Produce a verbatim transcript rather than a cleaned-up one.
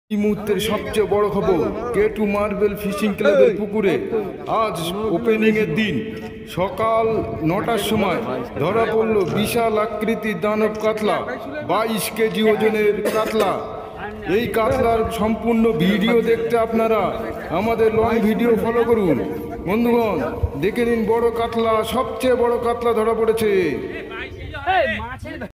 এই মুহূর্তের সবচেয়ে বড় খবর, কে টু মার্বেল ফিশিং ক্লাবের পুকুরে আজ ওপেনিং এর দিন। সকাল নটার সময় ধরা পড়ল বিশাল আকৃতির দানব কাতলা, বাইশ কেজি ওজনের কাতলা। এই কাতলার সম্পূর্ণ ভিডিও দেখতে আপনারা আমাদের লং ভিডিও ফলো করুন। বন্ধুগণ, দেখে নিন বড় কাতলা, সবচেয়ে বড় কাতলা ধরা পড়েছে।